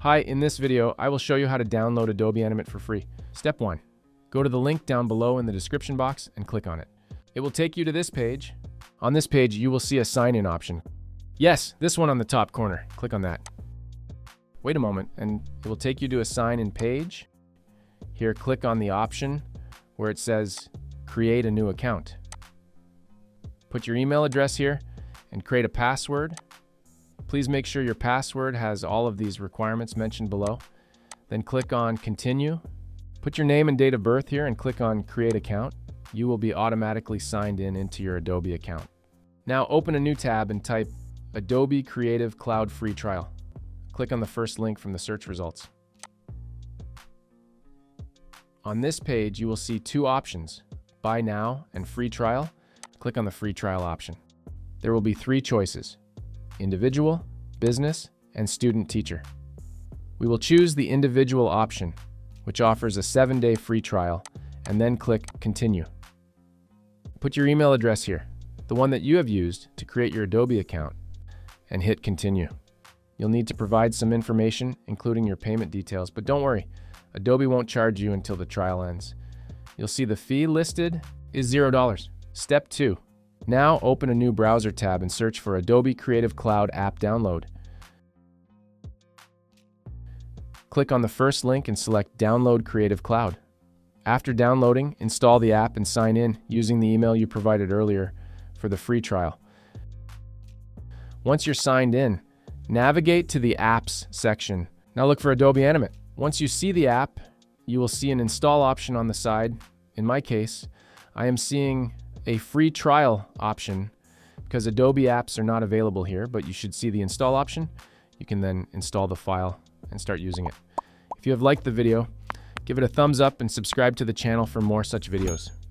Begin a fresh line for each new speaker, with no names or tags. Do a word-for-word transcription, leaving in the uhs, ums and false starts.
Hi, in this video, I will show you how to download Adobe Animate for free. Step one, go to the link down below in the description box and click on it. It will take you to this page. On this page, you will see a sign-in option. Yes, this one on the top corner. Click on that. Wait a moment, and it will take you to a sign-in page. Here, click on the option where it says Create a new account. Put your email address here and create a password. Please make sure your password has all of these requirements mentioned below. Then click on Continue. Put your name and date of birth here and click on Create Account. You will be automatically signed in into your Adobe account. Now open a new tab and type Adobe Creative Cloud Free Trial. Click on the first link from the search results. On this page, you will see two options, Buy Now and Free Trial. Click on the Free Trial option. There will be three choices: individual, business, and student teacher. We will choose the individual option, which offers a seven day free trial, and then click Continue. Put your email address here, the one that you have used to create your Adobe account, and hit Continue. You'll need to provide some information, including your payment details, but don't worry, Adobe won't charge you until the trial ends. You'll see the fee listed is zero dollars. Step two. Now open a new browser tab and search for Adobe Creative Cloud App Download. Click on the first link and select Download Creative Cloud. After downloading, install the app and sign in using the email you provided earlier for the free trial. Once you're signed in, navigate to the Apps section. Now look for Adobe Animate. Once you see the app, you will see an install option on the side. In my case, I am seeing a free trial option because Adobe apps are not available here, but you should see the install option. You can then install the file and start using it. If you have liked the video, give it a thumbs up and subscribe to the channel for more such videos.